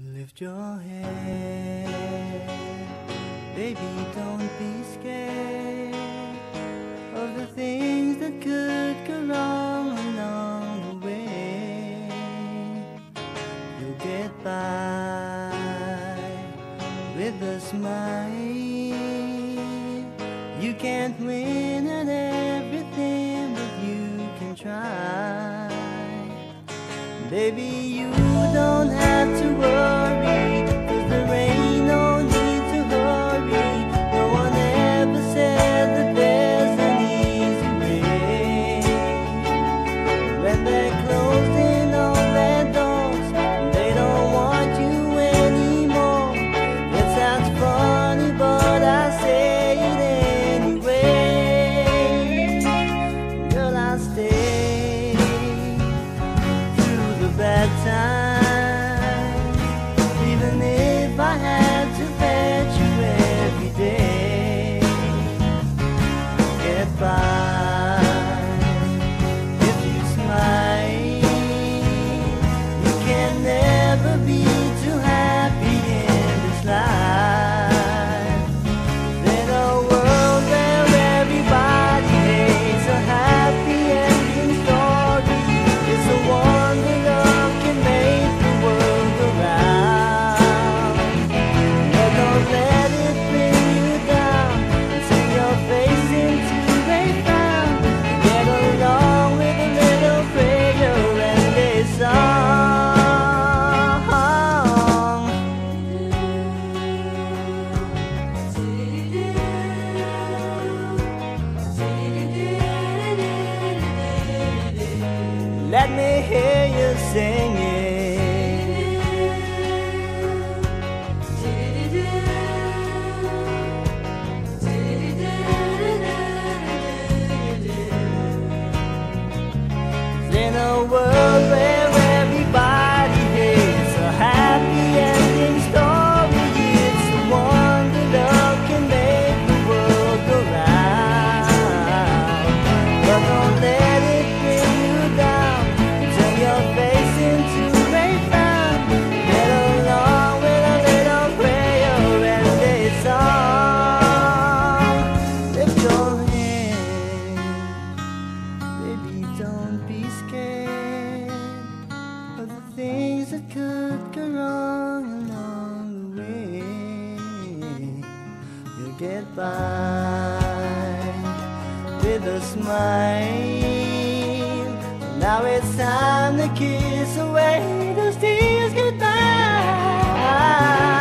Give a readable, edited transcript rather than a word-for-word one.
Lift your head, baby, don't be scared of the things that could go wrong along the way. You'll get by with a smile. You can't win at everything, but you can try. Baby, you don't have to worry, 'cause there ain't no need to hurry. No one ever said that there's an easy way. When they're closing all their doors, they don't want you anymore. It sounds funny, but I say it anyway. Girl, I'll stay through the bad times, even if I had to fetch you every day. Get by if you smile. You can never be too happy in this life. In a world where everybody hates a happy ending story, it's the one that love can make the world go round. But don't let it bring you down and turn your face into a frown. Get along with a little prayer and a song. Let me hear you sing it. In a world where everybody hates a happy ending story, it's the one that love can make the world go round. But don't let it bring you down, turn your face into a frown. Get along with a little prayer and a song. Lift your head, baby, don't be scared of the things that could go wrong along the way. You'll get by with a smile. Now it's time to kiss away those tears goodbye.